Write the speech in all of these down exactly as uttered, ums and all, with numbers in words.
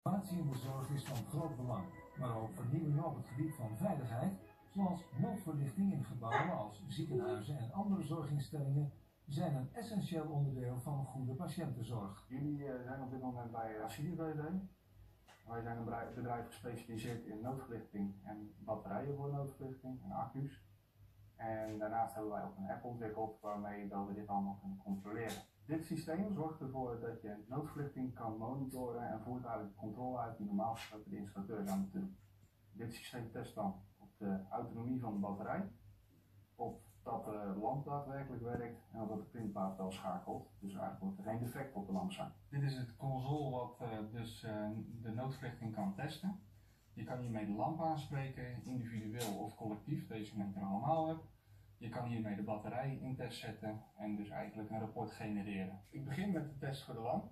Innovatie in de zorg is van groot belang, maar ook vernieuwingen op het gebied van veiligheid, zoals noodverlichting in gebouwen als ziekenhuizen en andere zorginstellingen, zijn een essentieel onderdeel van goede patiëntenzorg. Jullie uh, zijn op dit moment bij Acidia B V. Wij zijn een bedrijf gespecialiseerd in noodverlichting en batterijen voor noodverlichting en accu's. En daarnaast hebben wij ook een app ontwikkeld waarmee we dit allemaal kunnen controleren. Dit systeem zorgt ervoor dat je noodverlichting kan monitoren en voert eigenlijk de controle uit die normaal gesproken de installateur zou moeten doen. Dit systeem test dan op de autonomie van de batterij, op dat de lamp daadwerkelijk werkt en op dat de printplaat wel schakelt. Dus eigenlijk wordt er geen defect op de lamp zijn. Dit is het console wat uh, dus uh, de noodverlichting kan testen. Je kan hiermee de lamp aanspreken, individueel of collectief. Deze neemt er allemaal op. Je kan hiermee de batterij in test zetten en dus eigenlijk een rapport genereren. Ik begin met de test voor de lamp.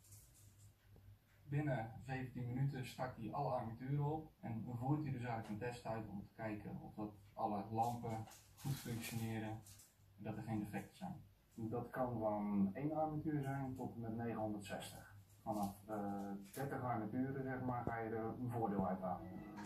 Binnen zeventien minuten start hij alle armaturen op en voert hij dus eigenlijk een test uit om te kijken of dat alle lampen goed functioneren en dat er geen defecten zijn. Dat kan van één armatuur zijn tot en met negenhonderdzestig. Vanaf uh, dertig armaturen zeg maar, ga je er een voordeel uit halen.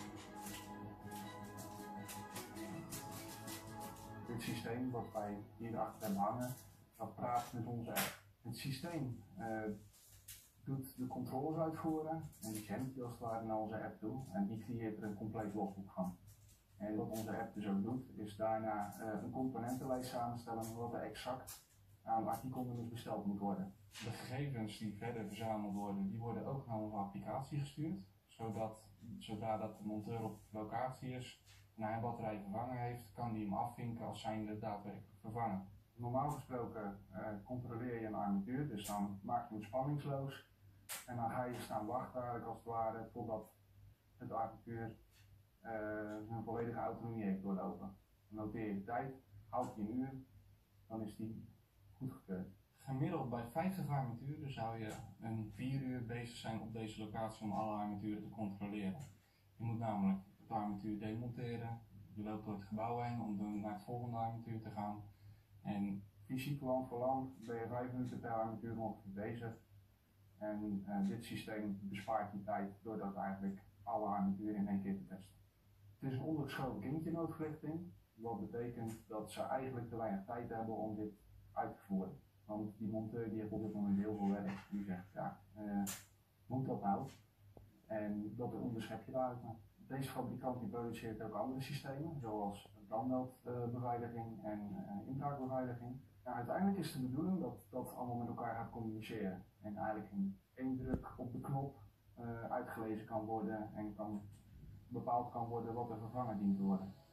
Dit systeem wat wij hierachter hebben hangen, dat praat met onze app. Het systeem uh, doet de controles uitvoeren en die zendt die als het ware naar onze app toe en die creëert er een compleet logboek van. En wat onze app dus ook doet, is daarna uh, een componentenlijst samenstellen wat er exact aan artikelnummers besteld moet worden. De gegevens die verder verzameld worden, die worden ook naar onze applicatie gestuurd, zodat zodra dat de monteur op locatie is en hij een batterij vervangen heeft, kan die hem afvinken als zijnde daadwerkelijk vervangen. Normaal gesproken uh, controleer je een armatuur, dus dan maak je hem spanningsloos en dan ga je staan wachten eigenlijk als het ware totdat het armatuur uh, een volledige autonomie heeft doorlopen. Dan noteer je de tijd, houd je een uur, dan is die goedgekeurd. Gemiddeld bij vijftig armaturen zou je een vier uur bezig zijn op deze locatie om alle armaturen te controleren. Je moet namelijk het armatuur demonteren, je loopt door het gebouw heen om naar het volgende armatuur te gaan. En fysiek land voor land ben je vijf minuten per armatuur ongeveer bezig. En uh, dit systeem bespaart die tijd doordat eigenlijk alle armaturen in één keer te testen. Het is een ondergeschoven kindje noodverlichting, wat betekent dat ze eigenlijk te weinig tijd hebben om dit uit te voeren. Want die monteur die heeft op dit moment heel veel werk. Die zegt, ja, uh, moet dat nou? En dat onderschep je daaruit. Deze fabrikant die produceert ook andere systemen, zoals brandmeldbeveiliging en uh, inbraakbeveiliging. Ja, uiteindelijk is de bedoeling dat dat allemaal met elkaar gaat communiceren. En eigenlijk in één druk op de knop uh, uitgelezen kan worden en kan bepaald kan worden wat er vervangen dient te worden.